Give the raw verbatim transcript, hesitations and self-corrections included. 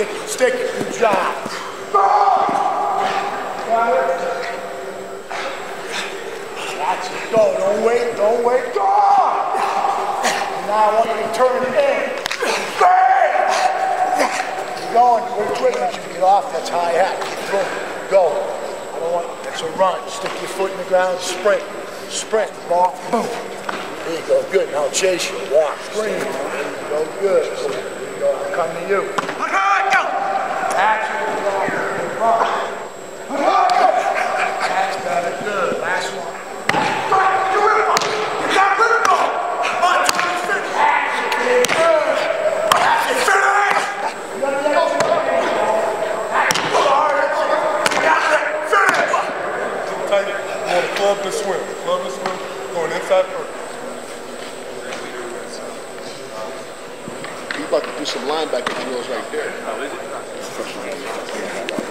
Stick it, stick it. Good job. Got it? That's it. Go. Don't wait. Don't wait. Go! Now I want you to turn it in. Bang! Keep going. We're quick as you get off. That's high hat. Keep going. Go. I don't want. That's a run. Stick your foot in the ground. Sprint. Sprint. Walk. Boom. There you go. Good. Now chase you. Walk. Scream. There you go. Good. There you go. I'll come to you. That's it. Run. That's better. Good. Last one. Club and swim. Club and swim. Going inside first. He's about to do some linebacker drills right there. How is it?